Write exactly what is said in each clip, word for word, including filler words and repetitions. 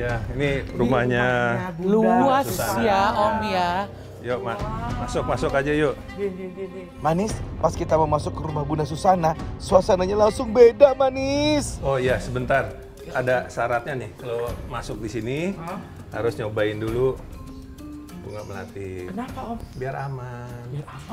Ya, ini rumahnya. Luas Susana. ya Om ya. Yuk, ma masuk masuk aja yuk. Manis, pas kita mau masuk ke rumah Bunda Susana, suasananya langsung beda, Manis. Oh iya, sebentar. Ada syaratnya nih. Kalau masuk di sini huh? harus nyobain dulu bunga melati. Kenapa Om? Biar aman. Biar aman.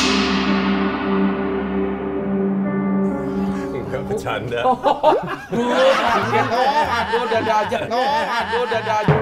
Enggak bercanda. Dulu kaget, oh, aduh dada aja, oh, aduh dada aja.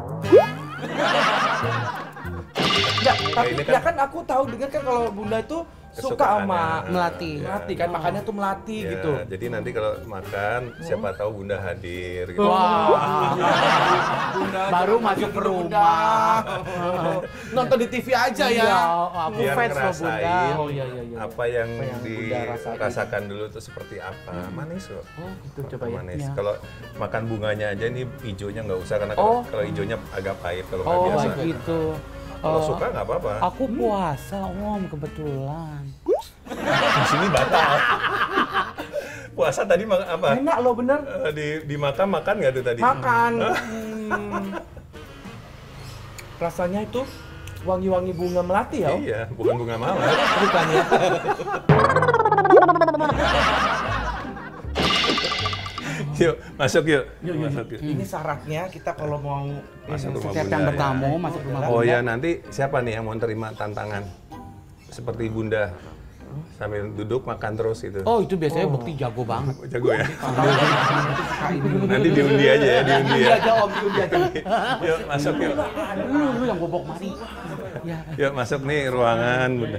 Ya, tapi ini kan, ya kan aku tahu dengar kan kalau Bunda itu suka sama melati. Ya. melati kan, makannya tuh melati Ya, gitu. jadi nanti kalau makan, siapa tahu Bunda hadir gitu. Wah. Bunda Baru jangan masuk gitu, ke Bunda. rumah. Nonton di T V aja ya. Iya, aku Biar fans loh Bunda. ngerasain Oh, iya, iya, iya. apa yang Apa yang Bunda rasain. dirasakan dulu tuh seperti apa. Manis kok. Oh gitu, coba ya. Manis. Ya. Kalau makan bunganya aja nih hijaunya nggak usah karena Oh. kalau, kalau hijaunya agak pahit kalau nggak Oh, biasa. Gitu. Kalau Oh, suka nggak apa-apa. Aku puasa Om kebetulan. Di sini batal. Puasa tadi makan apa? Enak loh bener. Eh, di di makam makan nggak tuh tadi? Makan. Hmm. Rasanya itu wangi-wangi bunga melati ya Om? Iya, bukan bunga mawar. Bukan ya? Yuk, masuk yuk. Yuk, yuk, Masuk yuk. yuk. Ini syaratnya kita kalau mau Masuk rumah Setiap Bunda yang ya. bertamu masuk rumah Oh Bunda. ya, nanti siapa nih yang mau terima tantangan? Seperti Bunda. Sambil duduk makan terus gitu. Oh itu biasanya bukti jago banget. Jago ya? Nanti diundi aja ya, diundi ya. aja Om, diundi aja. Yuk, masuk yuk. Lu, lu yang bobok mari. Ya. Yuk, masuk nih ruangan Bunda.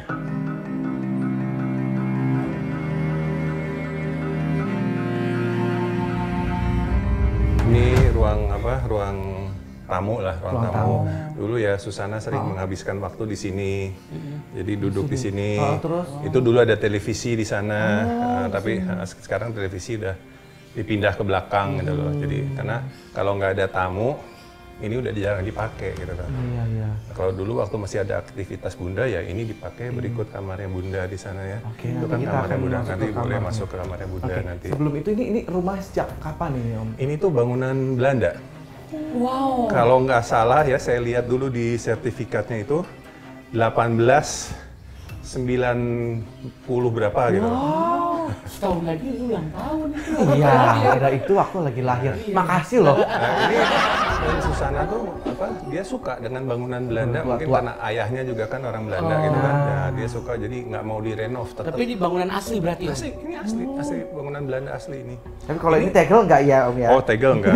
Ini ruang apa? Ruang tamu lah, ruang, Ruang tamu. tamu. Dulu ya Susana sering menghabiskan waktu di sini. Jadi duduk di sini. Oh, terus? Itu dulu ada televisi di sana, eh, tapi eh, sekarang televisi udah dipindah ke belakang gitu loh. Jadi karena kalau nggak ada tamu, ini udah jarang dipakai gitu kan. Iya, iya. Kalau dulu waktu masih ada aktivitas Bunda ya ini dipakai berikut kamarnya Bunda di sana ya. Oke, Itu nanti kan kita kamarnya akan Bunda, masuk nanti ke boleh kamarnya. masuk ke kamarnya Bunda Oke, nanti. sebelum itu ini ini rumah sejak kapan ini Om? Ini tuh bangunan Belanda. Wow. Kalau nggak salah ya saya lihat dulu di sertifikatnya itu delapan belas sembilan puluh berapa gitu. Wow. Setahun lagi lu yang tahu nih. Iya, pada itu aku lagi lahir. Makasih loh. Nah, ini dan Susana tuh apa? Dia suka dengan bangunan Belanda, Tua- mungkin tua. karena ayahnya juga kan orang Belanda gitu kan. Ya, dia suka jadi nggak mau direnov tetap. Tapi di bangunan asli berarti Om? Asli, ini asli, asli bangunan Belanda asli ini. Tapi kalau ini tegel nggak ya Om ya? Oh, tegel enggak.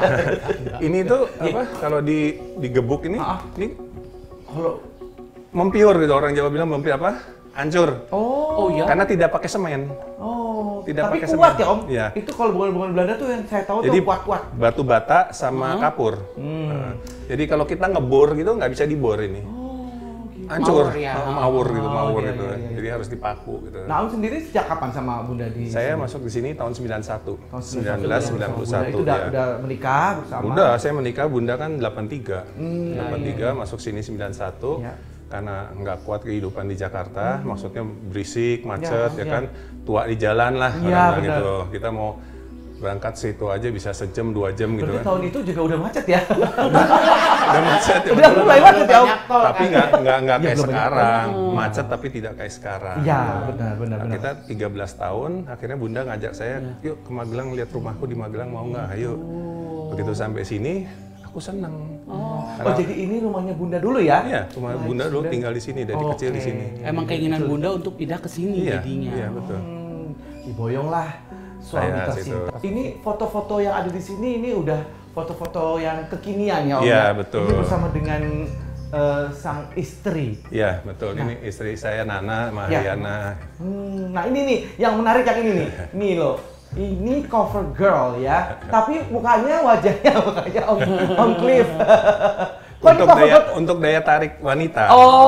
Ini tuh apa? Kalau di digebuk ini, ini Kalau mempiur gitu orang Jawa bilang mempiur apa? Hancur. oh, Oh ya? Karena tidak pakai semen. oh, Tidak tapi pakai kuat semen. ya Om. Iya. Itu kalau bunga-bunga Belanda tuh yang saya tahu Jadi tuh kuat-kuat. batu bata sama kapur. Hmm. Nah, jadi kalau kita ngebor gitu nggak bisa dibor ini. Hancur, Mawur ya. Ma- mawur gitu, Oh, mawur iya, gitu. iya, iya. Jadi harus dipaku gitu. Nah Om sendiri sejak kapan sama Bunda di Saya sini? masuk di sini tahun sembilan puluh satu. Tahun sembilan belas sembilan puluh satu Bunda itu udah, ya. udah menikah bersama? Udah, saya menikah Bunda kan delapan tiga. delapan tiga masuk sini sembilan puluh satu. Ya. Karena nggak kuat kehidupan di Jakarta, maksudnya berisik, macet, ya, Ya, ya. kan, tua di jalan lah, Ya, orang bilang benar. gitu. Kita mau berangkat situ aja bisa sejam, dua jam gitu Berarti kan. tahun itu juga udah macet ya? Udah macet ya. Udah betul. mulai macet ya Om? Banyak tol Tapi kan? nggak nggak nggak Ya, kayak belum banyak sekarang, macet tapi tidak kayak sekarang. Iya, benar, benar, Nah, benar. kita tiga belas tahun, akhirnya Bunda ngajak saya, yuk ke Magelang lihat rumahku di Magelang mau nggak? Ayo. Begitu sampai sini, aku seneng. Oh, Karena- jadi ini rumahnya Bunda dulu ya? Iya, rumah Bunda dulu tinggal di sini dari kecil di Oke. sini. Emang keinginan Bunda untuk pindah ke sini Iya, jadinya. iya betul. Hmm, diboyonglah suami Saya tercinta. situ. Ini foto-foto yang ada di sini ini udah foto-foto yang kekinian ya Om? Iya, ya? betul. Ini bersama dengan eh, sang istri. Iya, betul. Ini istri saya Nana, Mahariana. Hmm, nah ini nih yang menarik yang ini nih. Nih loh. Ini cover girl ya. Tapi mukanya wajahnya mukanya Om Om Cliff. Kok ini Untuk cover daya girl? untuk daya tarik wanita.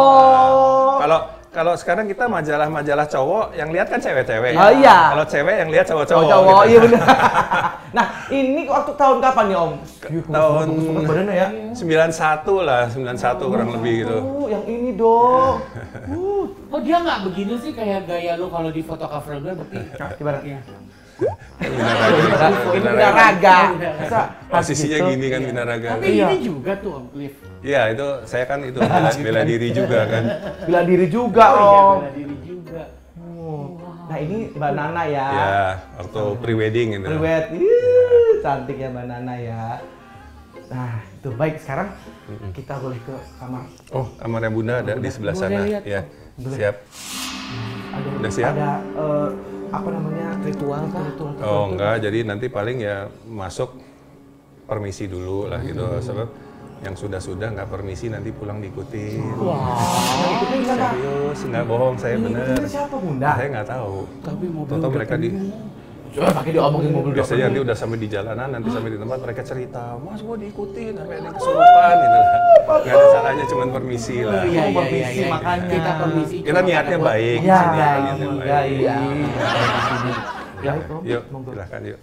Oh. Kalau kalau sekarang kita majalah-majalah cowok yang lihat kan cewek-cewek. Oh, iya. Kalau cewek yang lihat cowok-cowok. Cowok, gitu. iya benar. Nah, ini waktu tahun kapan ya Om? Ih, tahun- bagus banget badannya ya. sembilan puluh satu lah, sembilan puluh satu kurang lebih gitu. Oh, yang ini dong. Uh, Oh dia nggak begini sih kayak gaya lu kalau di foto cover gue berarti. gimana? Iya. Winaraga. Ini Winaraga. Masa Posisinya gitu? gini kan Winaraga. Tapi Iya. ini juga tuh Om Cliff. Iya, itu saya kan itu bela, bela diri juga kan. Bela diri juga, Oh iya, Om. bela diri juga. Oh. Nah ini Mbak Nana ya. Ya, waktu pre-wedding gitu. Priwet, Ih, cantik ya Mbak Nana ya. Nah itu baik, sekarang kita boleh ke kamar. Oh, kamarnya Bunda ada di sebelah Boleh sana. lihat, Ya, Boleh. siap. Ada, Udah siap? Ada eh, apa namanya ritual kah? Ritual, ritual, Oh enggak, jadi nanti paling ya masuk permisi dulu lah gitu. Sebab yang sudah-sudah nggak permisi nanti pulang diikutin. Yang ikutin siapa? Serius, nggak bohong saya Yang bener. ikutin siapa Bunda? Saya nggak tahu. Tapi mobil Tahu udah mereka di Coba pakai diomongin mobil udah biasanya nanti udah sampai di jalanan, nanti sampai di tempat mereka cerita, Mas gua diikutin, sampai ada yang kesurupan gitu lah. Nggak ada salahnya, cuman permisi lah. Iya, iya, permisi, iya, iya. makanya. Kita permisi. Kita cuma niatnya karena buat- baik. Ya, Sini ya, niatnya ya, baik. iya. Ya, Baik, Om. yuk, Monggo. silahkan yuk.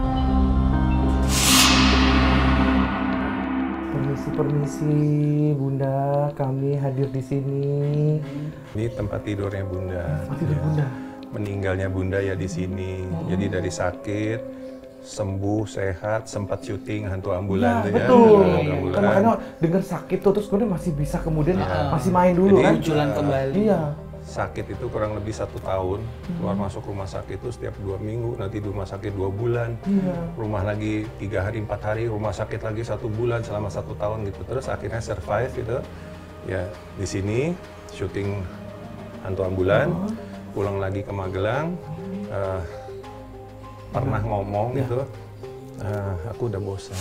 Permisi, permisi, Bunda. Kami hadir di sini. Ini tempat tidurnya Bunda. Tempat tidur Ya. Bunda. Meninggalnya Bunda ya di sini. Jadi dari sakit, sembuh, sehat, sempat syuting hantu ambulan tuh ya. Betul. Hantu ambulan. Kan makanya dengar sakit tuh terus kemudian masih bisa kemudian masih main dulu Jadi, kan? munculan kembali. Iya. Sakit itu kurang lebih satu tahun, keluar masuk rumah sakit itu setiap dua minggu, nanti di rumah sakit dua bulan, Iya. rumah lagi tiga hari, empat hari, rumah sakit lagi satu bulan selama satu tahun gitu. Terus akhirnya survive gitu, ya di sini syuting hantu ambulan, pulang lagi ke Magelang, eh, pernah ngomong gitu, eh, aku udah bosan.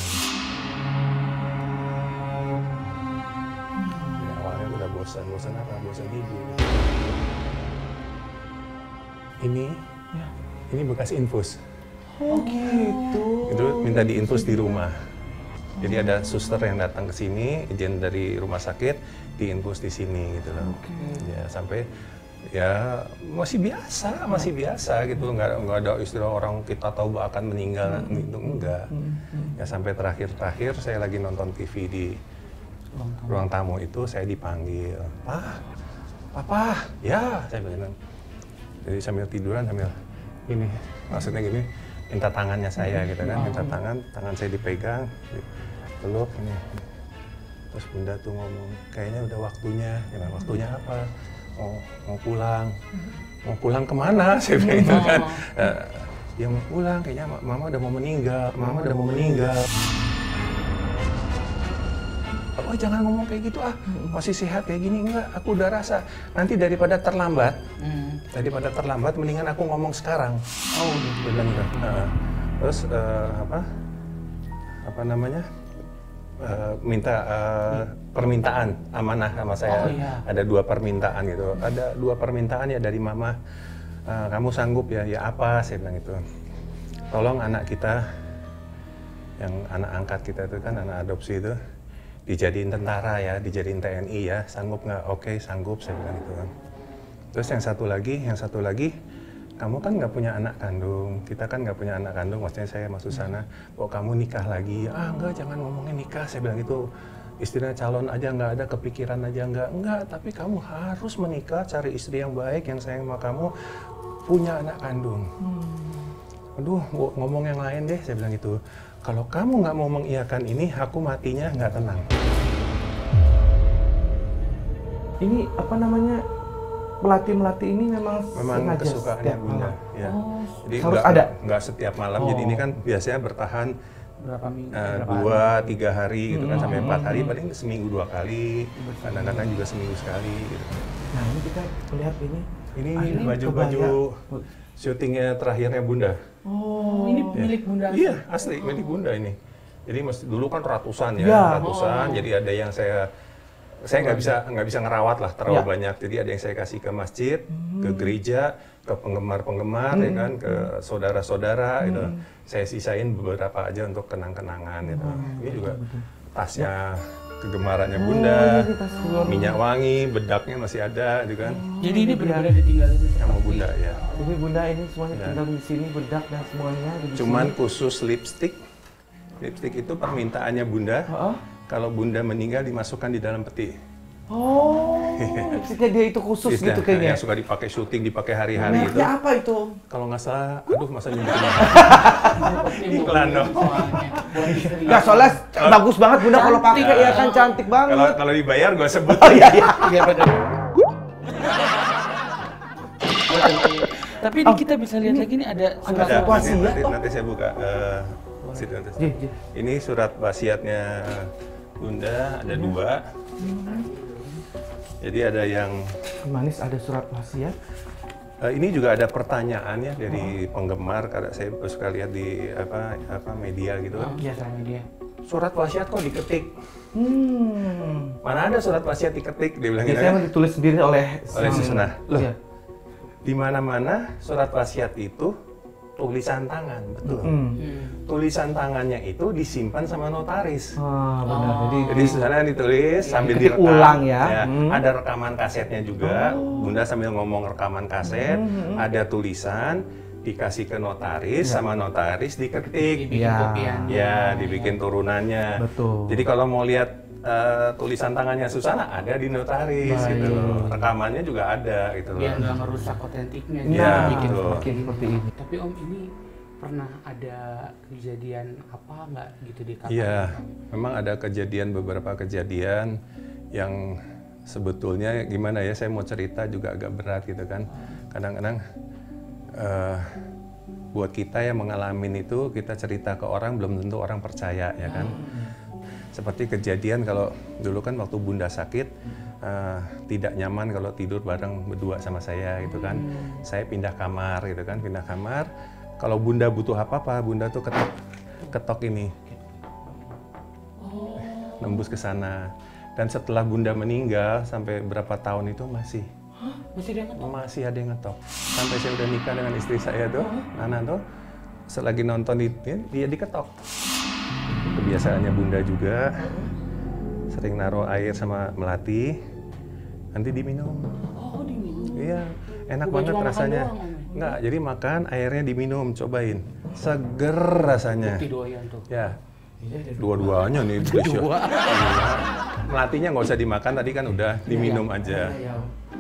Ya, awalnya aku udah bosan, bosan apa? Bosan hidup. Ini, ini bekas infus. Oh gitu. Itu minta diinfus di rumah. Jadi ada suster yang datang ke sini, izin dari rumah sakit, diinfus di sini gitu loh. Ya sampai ya masih biasa, masih biasa gitu, nggak nggak ada istilah orang kita tahu akan meninggal gitu, enggak. Ya sampai terakhir-terakhir saya lagi nonton T V di ruang tamu itu saya dipanggil, Pak, Papa, ya saya bilang. Jadi sambil tiduran sambil ini, maksudnya gini, minta tangannya saya gitu kan, minta tangan, tangan saya dipegang, peluk ini. Terus Bunda tuh ngomong, kayaknya udah waktunya, ya, waktunya apa? Mau, mau pulang, mau pulang kemana? Saya bilang gitu kan. Uh, ya mau pulang, kayaknya Mama udah mau meninggal, Mama udah mau meninggal. Oh jangan ngomong kayak gitu ah, masih sehat kayak gini, enggak, aku udah rasa. Nanti daripada terlambat, hmm. daripada terlambat, mendingan aku ngomong sekarang. Oh, dia bilang gitu. Nah, terus uh, apa, apa namanya, uh, minta uh, permintaan amanah sama saya. Oh, iya. Ada dua permintaan gitu, ada dua permintaan ya dari Mama. Uh, kamu sanggup ya? Ya apa? Saya bilang itu. Tolong anak kita, yang anak angkat kita itu kan anak adopsi itu, dijadiin tentara ya, dijadiin T N I ya, sanggup nggak? Oke, sanggup, saya bilang gitu kan. Terus yang satu lagi, yang satu lagi, kamu kan nggak punya anak kandung, kita kan nggak punya anak kandung, maksudnya saya masuk sana, kok kamu nikah lagi? Ah enggak, jangan ngomongin nikah, saya bilang gitu. Istilahnya calon aja nggak ada, kepikiran aja nggak, enggak, tapi kamu harus menikah, cari istri yang baik, yang sayang sama kamu, punya anak kandung. Aduh, ngomong yang lain deh, saya bilang gitu. Kalau kamu nggak mau mengiyakan ini, aku matinya nggak tenang. Ini apa namanya, pelatih-melatih ini memang Memang sengaja kesukaannya setiap Bunda. malam? Ya. Oh, Jadi harus nggak, ada? nggak setiap malam. Oh. Jadi ini kan biasanya bertahan Berapa minggu? uh, berapa dua, tiga hari gitu kan, sampai empat hari, Hmm. paling seminggu dua kali, kadang-kadang juga seminggu sekali. Gitu. Nah ini kita melihat ini. Ini Ah, ini baju-baju kebaya. syutingnya terakhirnya Bunda. Oh, ini milik Bunda. Iya, asli milik Bunda ini. Jadi mesti dulu kan ratusan ya, Ya. ratusan. Oh. Jadi ada yang saya saya nggak bisa nggak bisa ngerawat lah terlalu Ya. banyak. Jadi ada yang saya kasih ke masjid, ke gereja, ke penggemar-penggemar ya kan, ke saudara-saudara gitu. Saya sisain beberapa aja untuk kenang-kenangan gitu. Ini juga tasnya kegemarannya Bunda, ini tas keluar. minyak wangi, bedaknya masih ada gitu kan. Jadi ini benar-benar ditinggalin Sama Bunda ya. Jadi Bunda ini semuanya Ya. tinggal di sini, bedak dan semuanya ada di Cuman sini. khusus lipstick. Lipstick itu permintaannya Bunda. Heeh. Kalau Bunda meninggal dimasukkan di dalam peti. Oh, maksudnya dia itu khusus Istilahnya, gitu kayaknya. yang suka dipakai syuting, dipakai hari-hari itu. Mereknya apa itu? Kalau nggak salah, aduh masa nyebutin iklan dong. Nggak, soalnya bagus banget Bunda kalau pakai ya kan, cantik banget. Kalau kalau dibayar gue sebut. Oh iya iya. Tapi ini kita bisa lihat lagi nih ada surat Ada, wasiat nanti, nanti, toh. nanti saya buka. eh, situ, nanti. Iya, iya. Ini surat wasiatnya Bunda, ada dua. Jadi ada yang Manis ada surat wasiat. eh, ini juga ada pertanyaan ya dari penggemar, karena saya suka lihat di apa apa media gitu. Iya sama dia. Surat wasiat kok diketik? Hmm. Mana ada surat wasiat diketik? Dia bilang gitu Biasanya kan. ditulis sendiri oleh Oleh sang- Susana. Loh, Iya. di mana-mana surat wasiat itu tulisan tangan, betul. Hmm. Tulisan tangannya itu disimpan sama notaris. Ah, benar. Jadi, Jadi Susana ditulis sambil Ketik direkam. ulang ya. Hmm. Ada rekaman kasetnya juga. Bunda sambil ngomong rekaman kaset, ada tulisan dikasih ke notaris, sama notaris diketik. Dibikin Ya. kopian. Ya, dibikin turunannya. Betul. Jadi kalau mau lihat eh, tulisan tangannya Susana ada di notaris Baik. gitu loh. Rekamannya juga ada gitu loh. Biar nggak merusak otentiknya. Iya, Jangan bikin betul. bikin seperti ini. Tapi Om ini pernah ada kejadian apa nggak gitu di kamar? Iya, memang ada kejadian, beberapa kejadian yang sebetulnya gimana ya, saya mau cerita juga agak berat gitu kan. Kadang-kadang eh, buat kita yang mengalami itu, kita cerita ke orang belum tentu orang percaya ya kan. Seperti kejadian kalau dulu kan waktu Bunda sakit, eh, tidak nyaman kalau tidur bareng berdua sama saya gitu kan. Saya pindah kamar gitu kan, pindah kamar. Kalau Bunda butuh apa-apa, Bunda tuh ketok, ketok ini. Nembus ke sana. Dan setelah Bunda meninggal, sampai berapa tahun itu masih Hah? Masih dia ngetok? masih ada yang ngetok. Sampai saya udah nikah dengan istri saya tuh, Nana tuh, selagi nonton itu, dia diketok. Kebiasaannya Bunda juga, sering naruh air sama melati, nanti diminum. Oh diminum. Iya, enak Bukan banget cuma makan rasanya. doang, Om. Enggak, jadi makan, airnya diminum, cobain. Seger rasanya. Bukti doyan tuh. Ya, dua-duanya nih. Dua. Melatinya nggak usah dimakan, tadi kan udah diminum aja. Ya.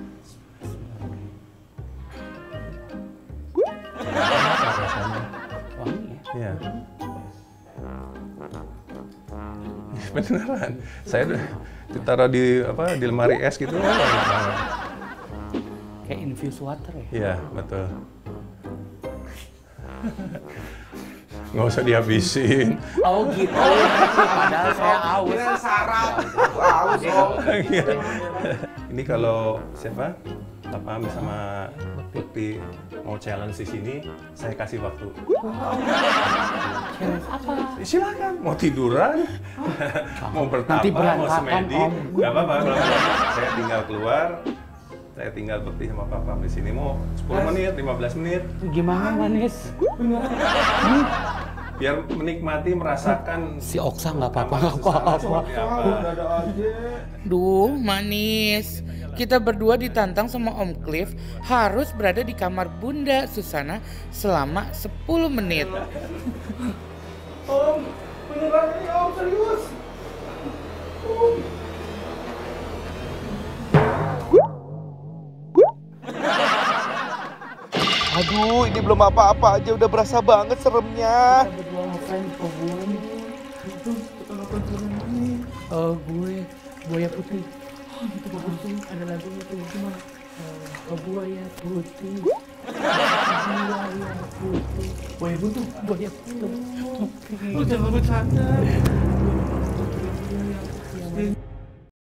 Enak rasanya. Wangi ya. Iya. Beneran. Saya udah ditaruh di apa di lemari es gitu. Enak banget. Kayak infused water ya. Iya, betul. Nggak usah dihabisin. Oh gitu. Padahal saya aus. sarap. Aus, Om. Ini kalau siapa? Apa sama Bekti mau challenge di sini, saya kasih waktu. Challenge apa? Silakan, mau tiduran, mau bertapa, Nanti mau berantakan, semedi, Om. nggak apa-apa. Kalau saya tinggal keluar, saya tinggal Bekti sama Papa di sini mau sepuluh menit, lima belas menit, Gimana Manis? biar menikmati, merasakan Si Oksa nggak apa-apa, kamar nggak Susana apa-apa. seperti apa. Ada aja. Duh, Manis. Kita berdua ditantang sama Om Cliff harus berada di kamar Bunda Susana selama sepuluh menit. Om, beneran ini Om, serius. Om. Aduh, ini belum apa-apa aja udah berasa banget seremnya. Berdua ngefans kok gue. Oh gue buaya putih. Oh itu bagus tuh, ada lagunya tuh cuma oh buaya putih. Buaya putih. Buaya putih. Buaya putih. Lu jangan bercanda.